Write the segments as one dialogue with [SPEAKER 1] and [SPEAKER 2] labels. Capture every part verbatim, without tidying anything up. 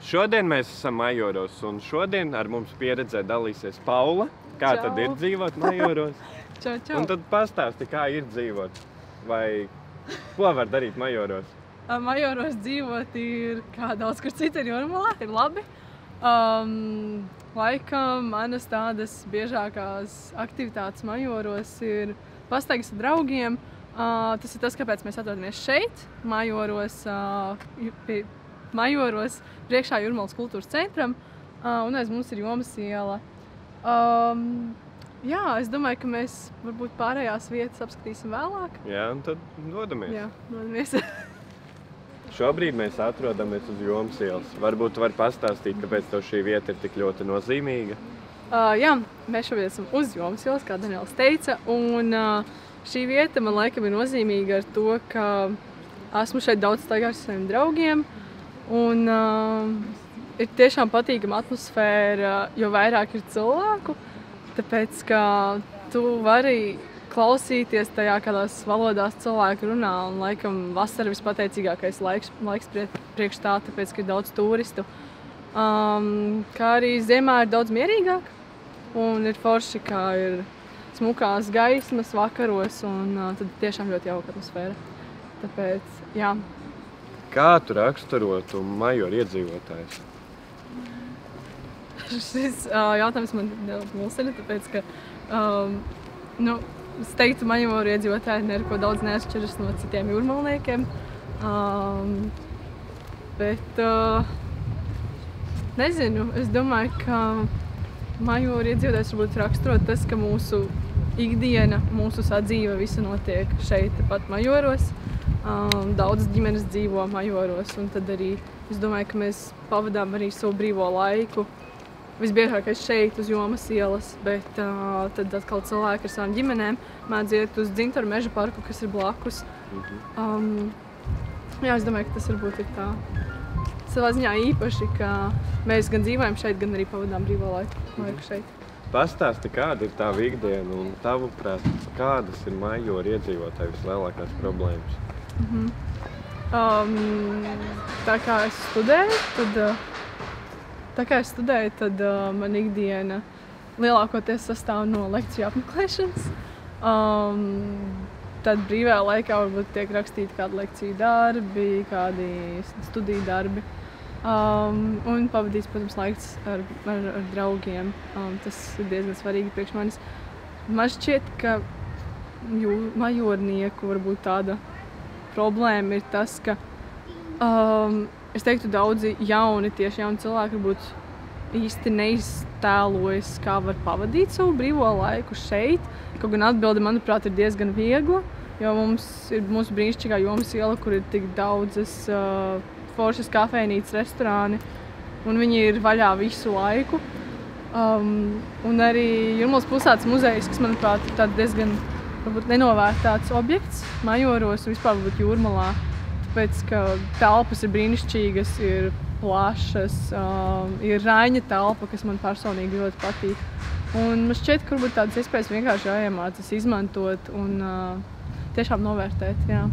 [SPEAKER 1] Šodien mēs esam Majoros, un šodien ar mums pieredzē dalīsies Paula. Kā
[SPEAKER 2] Čau.
[SPEAKER 1] tad ir dzīvot Majoros?
[SPEAKER 2] Čau, čau.
[SPEAKER 1] Un tad pastāsti, kā ir dzīvot, vai ko var darīt Majoros?
[SPEAKER 2] Majoros dzīvot ir kā daudz kur citur Jūrmalā, ir labi. Um, laikam manas tādas biežākās aktivitātes Majoros ir pastaigas ar draugiem. Uh, tas ir tas, kāpēc mēs atrodamies šeit, Majoros, uh, pie Majoros priekšā Jūrmalas kultūras centram, uh, un aiz mums ir Jomas iela. Um, jā, es domāju, ka mēs varbūt pārējās vietas apskatīsim vēlāk.
[SPEAKER 1] Jā, un tad dodamies.
[SPEAKER 2] Jā, dodamies.
[SPEAKER 1] Šobrīd mēs atrodamies uz Jomas ielas. Varbūt tu vari pastāstīt, kāpēc tev šī vieta ir tik ļoti nozīmīga?
[SPEAKER 2] Uh, jā, mēs šobrīd esam uz Jomas ielas, kā Daniels teica, un uh, šī vieta man laikam ir nozīmīga ar to, ka esmu šeit daudz staigājusi ar saviem draugiem, un uh, ir tiešām patīkama atmosfēra, jo vairāk ir cilvēku, tāpēc, ka tu vari klausīties tajā, kādās valodās cilvēki runā, un laikam vasara vispateicīgākais laiks, laiks priekš tā, tāpēc, ka ir daudz turistu. Um, kā arī ziemā ir daudz mierīgāk, un ir forši, kā ir smukās gaismas vakaros, un uh, tad tiešām ļoti jauka atmosfēra. Tāpēc, jā.
[SPEAKER 1] Kā tu raksturotu Majoru iedzīvotājus?
[SPEAKER 2] Šis uh, jautājums man nedaudz mulsina, tāpēc, ka um, nu, es teiktu, Majoru iedzīvotāji neko daudz neatšķiras no citiem jūrmalniekiem. Um, bet, uh, nezinu, es domāju, ka Majoru iedzīvotājs varbūt raksturot tas, ka mūsu ikdiena, mūsu sadzīve visa notiek šeit pat Majoros. Um, Daudzas ģimenes dzīvo Majoros, un tad arī es domāju, ka mēs pavadām arī savu brīvo laiku. Visbiežākais šeit uz Jomas ielas, bet uh, tad atkal cilvēki ar savām ģimenēm mēdz iet uz Dzintaru meža parku, kas ir blakus. Um, jā, es domāju, ka tas varbūt ir tā savā ziņā īpaši, ka mēs gan dzīvojam šeit, gan arī pavadām brīvo laiku, laiku šeit.
[SPEAKER 1] Pastāsti, kāda ir tā ikdiena, un tavuprāt, kādas ir Majoru iedzīvotāju vislielākās problēmas?
[SPEAKER 2] Mhm. Um, tā kā es studēju, tad, tā kā es studēju, tad uh, man ikdiena lielākoties sastāv no lekciju apmeklēšanas. Um, tad brīvajā laikā varbūt tiek rakstīti kādi lekciju darbi, kādi studiju darbi. Um, un pavadīs, protams, laiks ar, ar, ar draugiem. Um, tas ir diezgan svarīgi priekš manis. Man šķiet, ka jū, majornieku varbūt tāda problēma ir tas, ka um, es teiktu, daudzi jauni, tieši jauni cilvēki varbūt īsti neiztēlojas, kā var pavadīt savu brīvo laiku šeit. Kaut gan atbilde, manuprāt, ir diezgan viegla, jo mums ir mūsu brīnišķīgā Jomas iela, kur ir tik daudzas uh, foršas kafejnīcas, restorāni, un viņi ir vaļā visu laiku. Um, un arī Jūrmalas pilsētas muzejs, kas, manuprāt, ir tāds diezgan varbūt nenovērtēts objekts Majoros un vispār varbūt Jūrmalā, tāpēc, ka telpas ir brīnišķīgas, ir plašas, um, ir Raiņa telpa, kas man personīgi ļoti patīk. Un man šķiet, ka varbūt tādas iespējas vienkārši jāiemācas izmantot un uh, tiešām novērtēt, jā.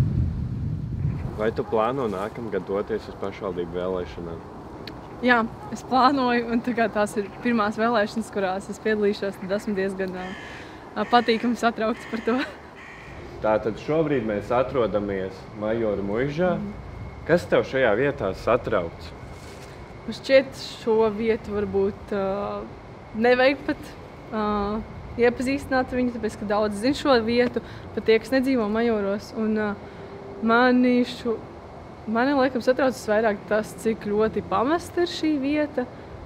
[SPEAKER 1] Vai tu plāno nākamgad doties uz pašvaldību vēlēšanām?
[SPEAKER 2] Jā, es plānoju, un tā kā tās ir pirmās vēlēšanas, kurās es piedalīšos, tad esmu diezgan uh, patīkami satraukts par to.
[SPEAKER 1] Tātad šobrīd mēs atrodamies Majoru muižā. Mm. Kas tev šajā vietā satrauc?
[SPEAKER 2] Man šķiet, šo vietu varbūt uh, nevajag pat uh, iepazīstināt viņu, tāpēc, ka daudz zin šo vietu, pat tie, kas nedzīvo Majoros. Un, uh, Mani, šo, mani laikam satraucas vairāk tas, cik ļoti pamesta ir šī vieta.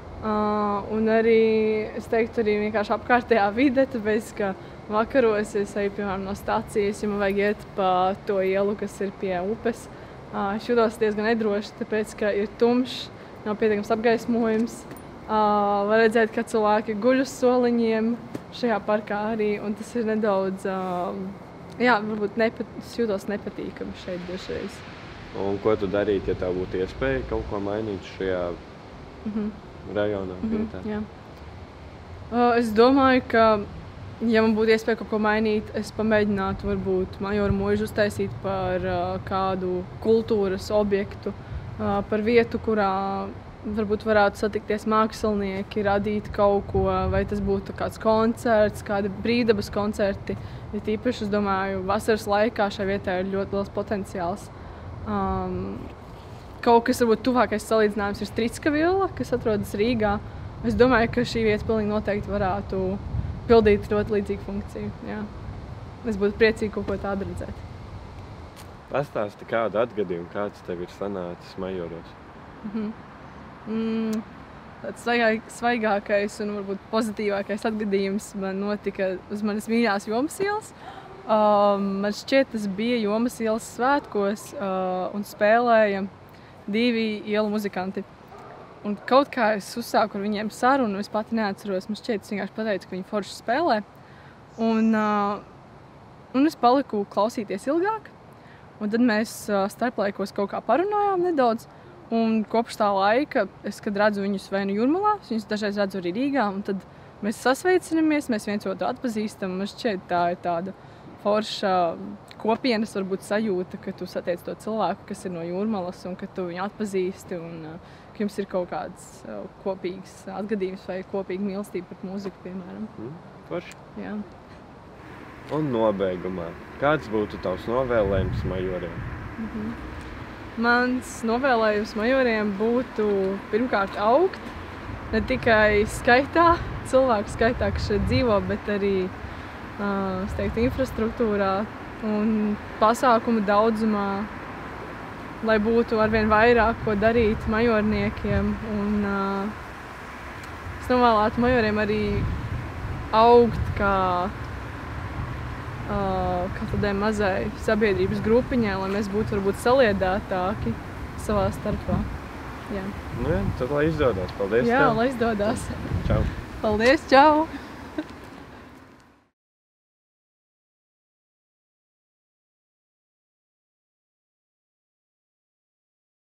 [SPEAKER 2] Uh, un arī, es teiktu, arī vienkārši apkārtējā vide, tāpēc, ka vakaros es eju, piemēram, no stācijas, ja man vajag iet pa to ielu, kas ir pie upes. Uh, es jūtos diezgan nedroši, tāpēc, ka ir tumšs, nav pietiekams apgaismojums. Uh, var redzēt, ka cilvēki guļ uz soliņiem šajā parkā arī, un tas ir nedaudz... Uh, Jā, varbūt nepat, es jūtos nepatīkami šeit dažreiz.
[SPEAKER 1] Un ko tu darītu, ja tev būtu iespēja kaut ko mainīt šajā mm-hmm. rajonā?
[SPEAKER 2] Mm-hmm, jā. Uh, es domāju, ka, ja man būtu iespēja kaut ko mainīt, es pamēģinātu varbūt Majoru muižu uztaisīt par uh, kādu kultūras objektu, uh, par vietu, kurā varbūt varētu satikties mākslinieki, radīt kaut ko, vai tas būtu kāds koncerts, kādi brīvdabas koncerti. Ja tīpaši, es domāju, vasaras laikā šai vietai ir ļoti liels potenciāls. Um, kaut kas, varbūt, tuvākais salīdzinājums ir Stricka villa, kas atrodas Rīgā. Es domāju, ka šī vieta pilnīgi noteikti varētu pildīt ļoti līdzīgu funkciju. Jā. Es būtu priecīgi kaut ko tādu redzēt.
[SPEAKER 1] Pastāsti kādu atgadījumu, kāds tev ir sanācis Majoros?
[SPEAKER 2] Mhm. Mm, tāds svaigāk, svaigākais un varbūt pozitīvākais atgadījums man notika uz manas mīļās Jomas ielas. Um, man šķiet, tas bija Jomas ielas svētkos uh, un spēlēja divi ielu muzikanti. Un kaut kā es uzsāku ar viņiem sarunu, es pati neatceros, man šķiet, es vienkārši pateicu, ka viņi forši spēlē. Un, uh, un es paliku klausīties ilgāk. Un tad mēs uh, starplaikos kaut kā parunājām nedaudz. Un kopš tā laika, es, kad redzu viņus vai nu Jūrmalā, es viņus dažreiz redzu arī Rīgā, un tad mēs sasveicinamies, mēs viens otru atpazīstam. Man šķiet, tā ir tāda forša kopienas varbūt sajūta, ka tu satiec to cilvēku, kas ir no Jūrmalas, un ka tu viņu atpazīsti, un uh, ka jums ir kaut kāds uh, kopīgs atgadījums vai kopīga mīlestība pret mūziku, piemēram.
[SPEAKER 1] Mm, forši.
[SPEAKER 2] Jā.
[SPEAKER 1] Un nobeigumā, kāds būtu tavs novēlējums Majoriem?
[SPEAKER 2] Mhm. Mans novēlējums Majoriem būtu pirmkārt augt, ne tikai skaitā, cilvēku skaitā, kas šeit dzīvo, bet arī uh, es teiktu, infrastruktūrā un pasākumu daudzumā, lai būtu arvien vairāk ko darīt majorniekiem. Un, uh, es novēlētu Majoriem arī augt kā Uh, kā tādai mazai sabiedrības grupiņai, lai mēs būtu varbūt saliedētāki savā starpā. Jā.
[SPEAKER 1] Nu jā, tad lai izdodas. Paldies
[SPEAKER 2] Jā,
[SPEAKER 1] tev.
[SPEAKER 2] lai izdodas.
[SPEAKER 1] Čau.
[SPEAKER 2] Paldies, čau!